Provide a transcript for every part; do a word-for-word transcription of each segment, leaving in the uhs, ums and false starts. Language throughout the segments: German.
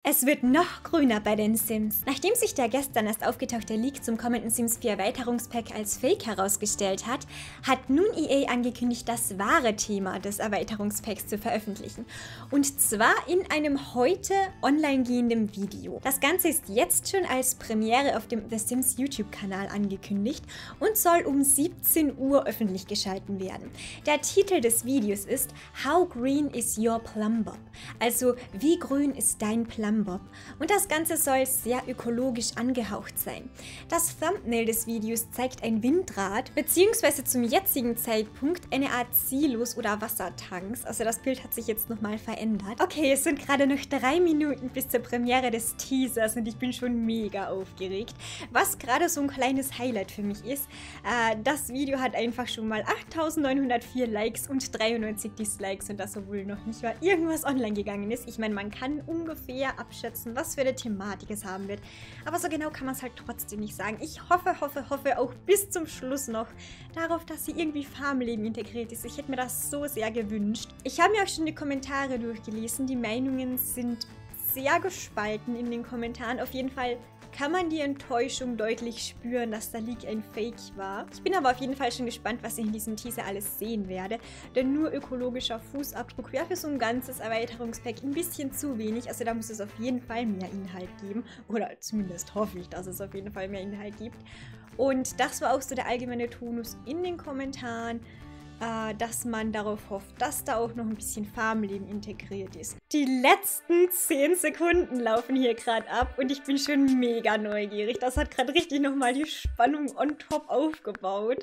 Es wird noch grüner bei den Sims. Nachdem sich der gestern erst aufgetauchte Leak zum kommenden Sims vier Erweiterungspack als Fake herausgestellt hat, hat nun E A angekündigt, das wahre Thema des Erweiterungspacks zu veröffentlichen. Und zwar in einem heute online gehenden Video. Das Ganze ist jetzt schon als Premiere auf dem The Sims YouTube-Kanal angekündigt und soll um siebzehn Uhr öffentlich geschalten werden. Der Titel des Videos ist How Green is Your Plumbob? Also wie grün ist dein Plumbob? Und das Ganze soll sehr ökologisch angehaucht sein. Das Thumbnail des Videos zeigt ein Windrad, beziehungsweise zum jetzigen Zeitpunkt eine Art Silos oder Wassertanks. Also das Bild hat sich jetzt nochmal verändert. Okay, es sind gerade noch drei Minuten bis zur Premiere des Teasers und ich bin schon mega aufgeregt. Was gerade so ein kleines Highlight für mich ist, äh, das Video hat einfach schon mal achttausendneunhundertvier Likes und dreiundneunzig Dislikes und das, obwohl noch nicht mal irgendwas online gegangen ist. Ich meine, man kann ungefähr abschätzen, was für eine Thematik es haben wird. Aber so genau kann man es halt trotzdem nicht sagen. Ich hoffe, hoffe, hoffe auch bis zum Schluss noch darauf, dass sie irgendwie Farmleben integriert ist. Ich hätte mir das so sehr gewünscht. Ich habe mir auch schon die Kommentare durchgelesen. Die Meinungen sind sehr gespalten in den Kommentaren. Auf jeden Fall kann man die Enttäuschung deutlich spüren, dass der Leak ein Fake war. Ich bin aber auf jeden Fall schon gespannt, was ich in diesem Teaser alles sehen werde, denn nur ökologischer Fußabdruck wäre für so ein ganzes Erweiterungspack ein bisschen zu wenig, also da muss es auf jeden Fall mehr Inhalt geben, oder zumindest hoffe ich, dass es auf jeden Fall mehr Inhalt gibt. Und das war auch so der allgemeine Tonus in den Kommentaren, dass man darauf hofft, dass da auch noch ein bisschen Farmleben integriert ist. Die letzten zehn Sekunden laufen hier gerade ab und ich bin schon mega neugierig. Das hat gerade richtig nochmal die Spannung on top aufgebaut.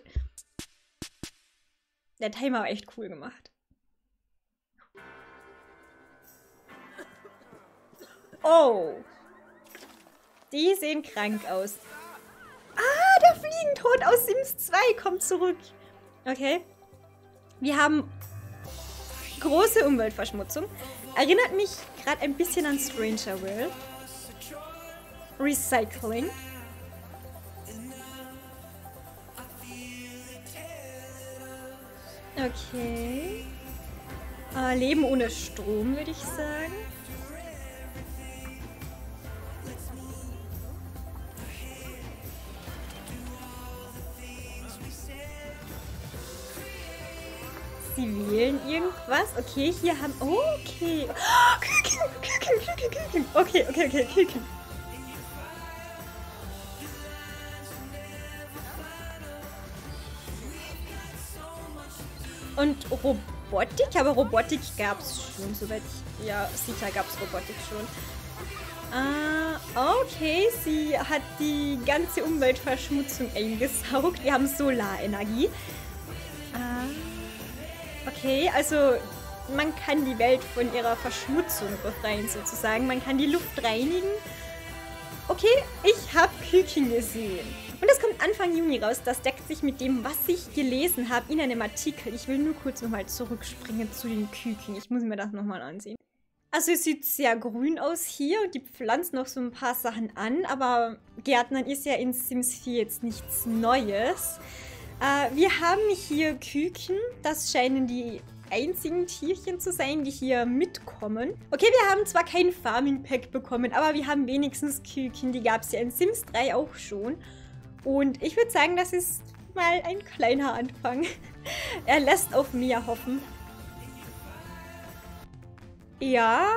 Der Timer war echt cool gemacht. Oh! Die sehen krank aus. Ah, der Fliegentod aus Sims zwei kommt zurück. Okay. Wir haben große Umweltverschmutzung. Erinnert mich gerade ein bisschen an Stranger World. Recycling. Okay. Äh, Leben ohne Strom, würde ich sagen. Sie wählen irgendwas. Okay, hier haben... Oh, okay. Oh, Küken, Küken, Küken, Küken. Okay, okay, okay, Küken. Und Robotik? Aber Robotik gab es schon, soweit ich... Ja, sicher gab es Robotik schon. Ah, okay. Sie hat die ganze Umweltverschmutzung eingesaugt. Wir haben Solarenergie. Ah... Okay, also man kann die Welt von ihrer Verschmutzung befreien sozusagen. Man kann die Luft reinigen. Okay, ich habe Küken gesehen. Und das kommt Anfang Juni raus. Das deckt sich mit dem, was ich gelesen habe in einem Artikel. Ich will nur kurz nochmal zurückspringen zu den Küken. Ich muss mir das nochmal ansehen. Also es sieht sehr grün aus hier und die pflanzen noch so ein paar Sachen an. Aber Gärtnern ist ja in Sims vier jetzt nichts Neues. Uh, wir haben hier Küken, das scheinen die einzigen Tierchen zu sein, die hier mitkommen. Okay, wir haben zwar kein Farming Pack bekommen, aber wir haben wenigstens Küken, die gab es ja in Sims drei auch schon. Und ich würde sagen, das ist mal ein kleiner Anfang. Er lässt auf mehr hoffen. Ja.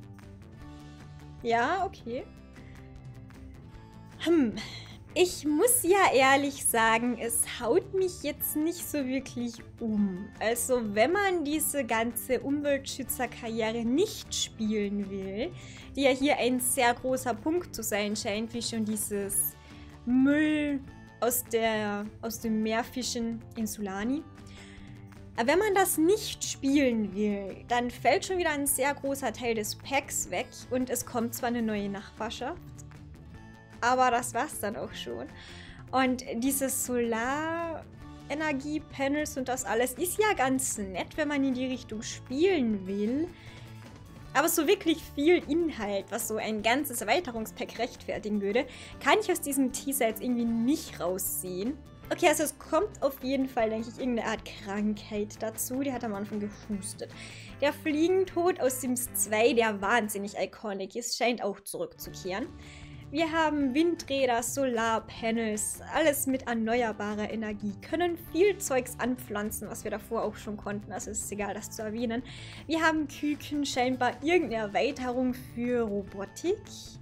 Ja, okay. Hm. Ich muss ja ehrlich sagen, es haut mich jetzt nicht so wirklich um. Also wenn man diese ganze Umweltschützerkarriere nicht spielen will, die ja hier ein sehr großer Punkt zu sein scheint, wie schon dieses Müll aus, der, aus dem Meerfischen in Sulani. Aber wenn man das nicht spielen will, dann fällt schon wieder ein sehr großer Teil des Packs weg und es kommt zwar eine neue Nachbarschaft, aber das war's dann auch schon. Und diese Solarenergie-Panels und das alles ist ja ganz nett, wenn man in die Richtung spielen will. Aber so wirklich viel Inhalt, was so ein ganzes Erweiterungspack rechtfertigen würde, kann ich aus diesem Teaser jetzt irgendwie nicht raussehen. Okay, also es kommt auf jeden Fall, denke ich, irgendeine Art Krankheit dazu. Die hat am Anfang gehustet. Der Fliegentod aus Sims zwei, der wahnsinnig iconic ist, scheint auch zurückzukehren. Wir haben Windräder, Solarpanels, alles mit erneuerbarer Energie, können viel Zeugs anpflanzen, was wir davor auch schon konnten, also ist egal, das zu erwähnen. Wir haben Küken, scheinbar irgendeine Erweiterung für Robotik.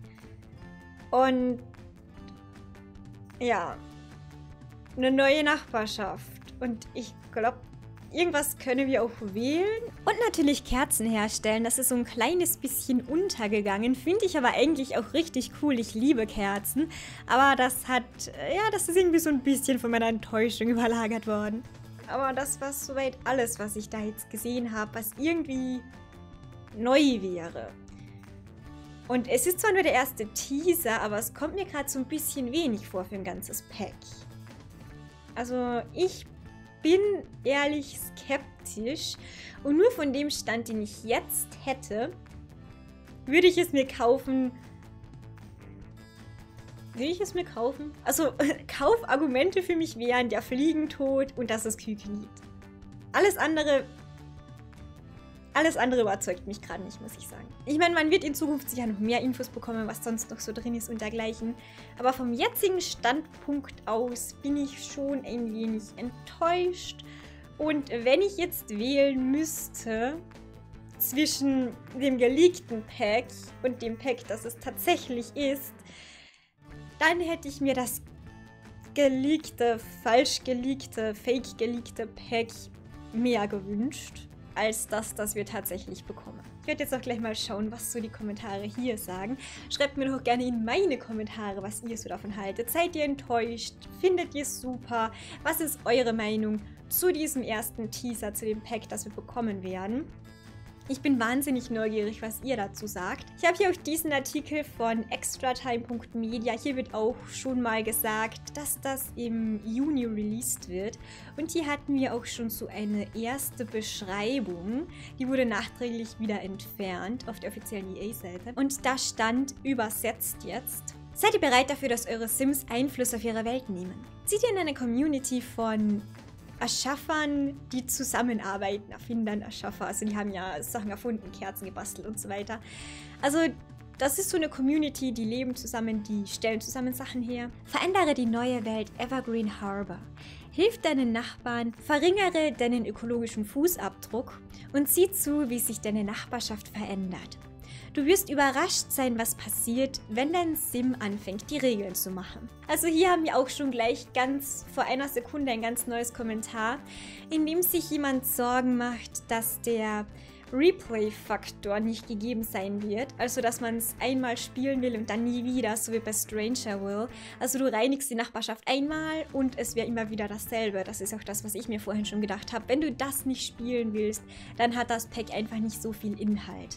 Und ja, eine neue Nachbarschaft. Und ich glaube, irgendwas können wir auch wählen. Und natürlich Kerzen herstellen. Das ist so ein kleines bisschen untergegangen. Finde ich aber eigentlich auch richtig cool. Ich liebe Kerzen. Aber das hat, ja, das ist irgendwie so ein bisschen von meiner Enttäuschung überlagert worden. Aber das war soweit alles, was ich da jetzt gesehen habe, was irgendwie neu wäre. Und es ist zwar nur der erste Teaser, aber es kommt mir gerade so ein bisschen wenig vor für ein ganzes Pack. Also ich bin ehrlich skeptisch und nur von dem Stand, den ich jetzt hätte, würde ich es mir kaufen. Würde ich es mir kaufen? Also Kaufargumente für mich wären der Fliegentod und dass es Küken gibt. Alles andere, alles andere überzeugt mich gerade nicht, muss ich sagen. Ich meine, man wird in Zukunft sicher noch mehr Infos bekommen, was sonst noch so drin ist und dergleichen. Aber vom jetzigen Standpunkt aus bin ich schon ein wenig enttäuscht. Und wenn ich jetzt wählen müsste zwischen dem geleakten Pack und dem Pack, das es tatsächlich ist, dann hätte ich mir das geleakte, falsch geleakte, fake geleakte Pack mehr gewünscht als das, das wir tatsächlich bekommen. Ich werde jetzt auch gleich mal schauen, was so die Kommentare hier sagen. Schreibt mir doch gerne in meine Kommentare, was ihr so davon haltet. Seid ihr enttäuscht? Findet ihr es super? Was ist eure Meinung zu diesem ersten Teaser, zu dem Pack, das wir bekommen werden? Ich bin wahnsinnig neugierig, was ihr dazu sagt. Ich habe hier auch diesen Artikel von extratime punkt media. Hier wird auch schon mal gesagt, dass das im Juni released wird. Und hier hatten wir auch schon so eine erste Beschreibung. Die wurde nachträglich wieder entfernt auf der offiziellen E A-Seite. Und da stand übersetzt jetzt: Seid ihr bereit dafür, dass eure Sims Einfluss auf ihre Welt nehmen? Zieht ihr in eine Community von Erschaffern, die zusammenarbeiten, Erfindern, Erschaffer, also die haben ja Sachen erfunden, Kerzen gebastelt und so weiter. Also das ist so eine Community, die leben zusammen, die stellen zusammen Sachen her. Verändere die neue Welt Evergreen Harbor. Hilf deinen Nachbarn, verringere deinen ökologischen Fußabdruck und sieh zu, wie sich deine Nachbarschaft verändert. Du wirst überrascht sein, was passiert, wenn dein Sim anfängt, die Regeln zu machen. Also hier haben wir auch schon gleich ganz vor einer Sekunde ein ganz neues Kommentar, in dem sich jemand Sorgen macht, dass der Replay-Faktor nicht gegeben sein wird. Also dass man es einmal spielen will und dann nie wieder, so wie bei Stranger Will. Also du reinigst die Nachbarschaft einmal und es wäre immer wieder dasselbe. Das ist auch das, was ich mir vorhin schon gedacht habe. Wenn du das nicht spielen willst, dann hat das Pack einfach nicht so viel Inhalt.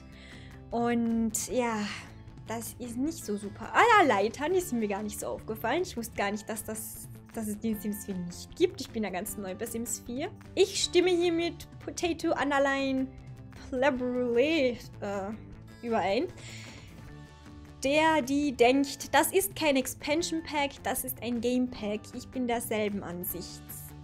Und ja, das ist nicht so super. Ah ja, Leitern, die sind mir gar nicht so aufgefallen. Ich wusste gar nicht, dass, das, dass es die Sims vier nicht gibt. Ich bin ja ganz neu bei Sims vier. Ich stimme hier mit Potato Underline Plebrule äh, überein. Der, die denkt, das ist kein Expansion Pack, das ist ein Game Pack. Ich bin derselben Ansicht.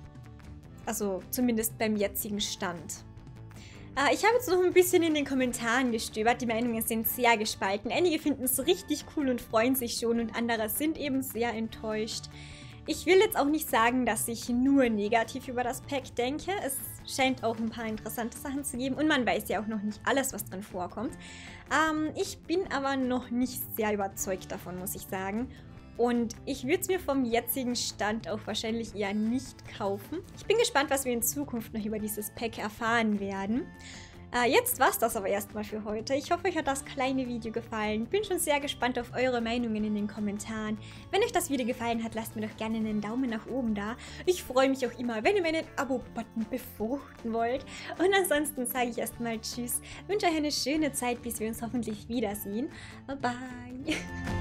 Also zumindest beim jetzigen Stand. Ich habe jetzt noch ein bisschen in den Kommentaren gestöbert. Die Meinungen sind sehr gespalten. Einige finden es richtig cool und freuen sich schon und andere sind eben sehr enttäuscht. Ich will jetzt auch nicht sagen, dass ich nur negativ über das Pack denke. Es scheint auch ein paar interessante Sachen zu geben und man weiß ja auch noch nicht alles, was drin vorkommt. Ähm, ich bin aber noch nicht sehr überzeugt davon, muss ich sagen. Und ich würde es mir vom jetzigen Stand auch wahrscheinlich eher nicht kaufen. Ich bin gespannt, was wir in Zukunft noch über dieses Pack erfahren werden. Äh, jetzt war es das aber erstmal für heute. Ich hoffe, euch hat das kleine Video gefallen. Bin schon sehr gespannt auf eure Meinungen in den Kommentaren. Wenn euch das Video gefallen hat, lasst mir doch gerne einen Daumen nach oben da. Ich freue mich auch immer, wenn ihr meinen Abo-Button befruchten wollt. Und ansonsten sage ich erstmal Tschüss. Wünsche euch eine schöne Zeit, bis wir uns hoffentlich wiedersehen. Bye bye.